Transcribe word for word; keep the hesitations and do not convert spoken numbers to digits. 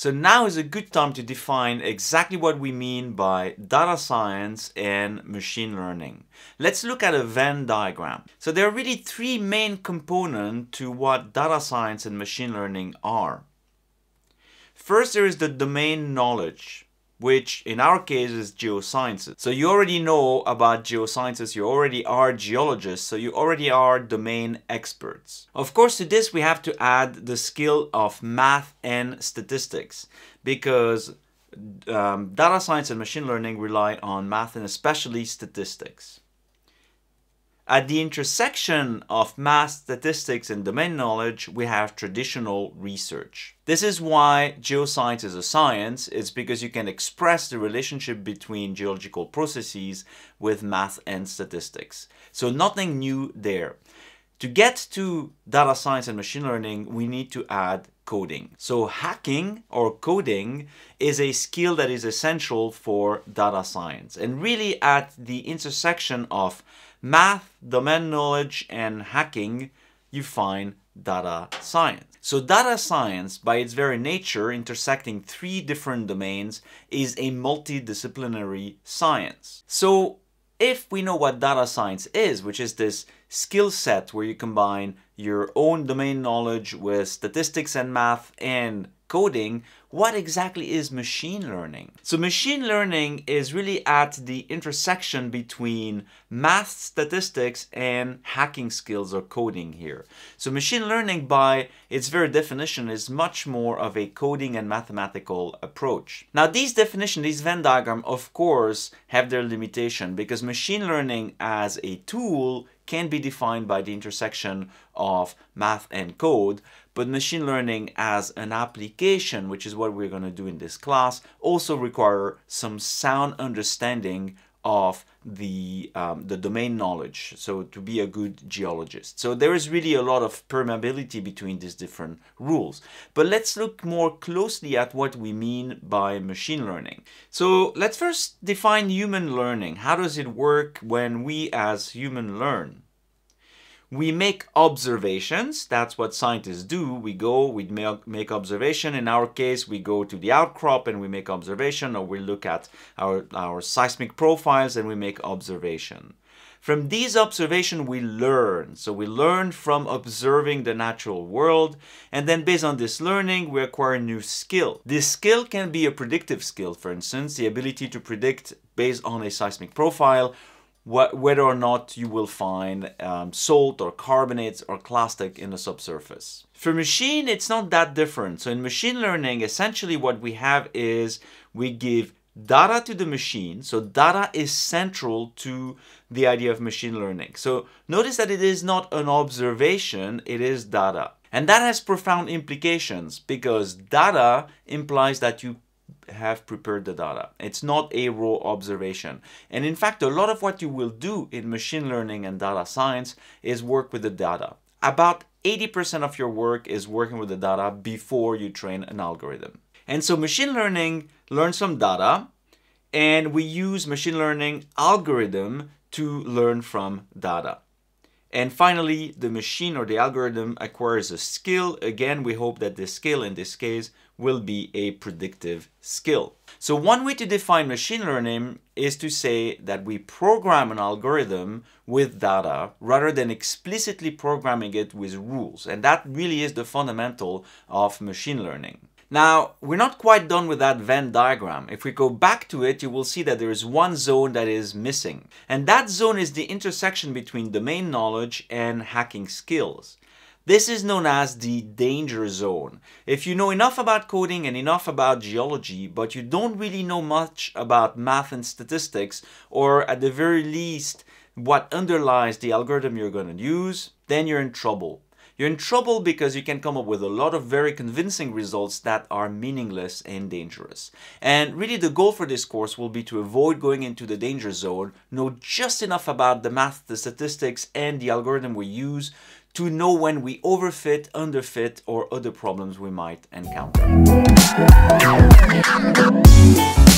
So now is a good time to define exactly what we mean by data science and machine learning. Let's look at a Venn diagram. So there are really three main components to what data science and machine learning are. First, there is the domain knowledge, which in our case is geosciences. So you already know about geosciences, you already are geologists, so you already are domain experts. Of course, to this we have to add the skill of math and statistics, because um, data science and machine learning rely on math and especially statistics. At the intersection of math, statistics, and domain knowledge, we have traditional research. This is why geoscience is a science. It's because you can express the relationship between geological processes with math and statistics. So nothing new there. To get to data science and machine learning, we need to add coding. So hacking or coding is a skill that is essential for data science. And really at the intersection of math, domain knowledge, and hacking, you find data science. So data science, by its very nature, intersecting three different domains, is a multidisciplinary science. So if we know what data science is, which is this skill set where you combine your own domain knowledge with statistics and math and coding, what exactly is machine learning? So machine learning is really at the intersection between math, statistics, and hacking skills or coding here. So machine learning, by its very definition, is much more of a coding and mathematical approach. Now these definitions, these Venn diagrams, of course, have their limitation, because machine learning as a tool can be defined by the intersection of math and code, but machine learning as an application, which is what we're going to do in this class, also require some sound understanding of the, um, the domain knowledge, so to be a good geologist. So there is really a lot of permeability between these different rules. But let's look more closely at what we mean by machine learning. So let's first define human learning. How does it work when we as humans learn? We make observations. That's what scientists do. We go, we make, make observation. In our case, we go to the outcrop and we make observation, or we look at our, our seismic profiles and we make observation. From these observations, we learn. So we learn from observing the natural world, and then based on this learning, we acquire a new skill. This skill can be a predictive skill, for instance, the ability to predict based on a seismic profile whether or not you will find um, salt or carbonates or clastic in the subsurface. For machine, it's not that different. So in machine learning, essentially what we have is we give data to the machine. So data is central to the idea of machine learning. So notice that it is not an observation, it is data. And that has profound implications, because data implies that you have prepared the data. It's not a raw observation. And in fact, a lot of what you will do in machine learning and data science is work with the data. About eighty percent of your work is working with the data before you train an algorithm. And so machine learning learns from data, and we use machine learning algorithm to learn from data. And finally, the machine or the algorithm acquires a skill. Again, we hope that this skill in this case will be a predictive skill. So one way to define machine learning is to say that we program an algorithm with data rather than explicitly programming it with rules. And that really is the fundamental of machine learning. Now, we're not quite done with that Venn diagram. If we go back to it, you will see that there is one zone that is missing. And that zone is the intersection between domain knowledge and hacking skills. This is known as the danger zone. If you know enough about coding and enough about geology, but you don't really know much about math and statistics, or at the very least, what underlies the algorithm you're going to use, then you're in trouble. You're in trouble because you can come up with a lot of very convincing results that are meaningless and dangerous. And really the goal for this course will be to avoid going into the danger zone, know just enough about the math, the statistics, and the algorithm we use to know when we overfit, underfit, or other problems we might encounter.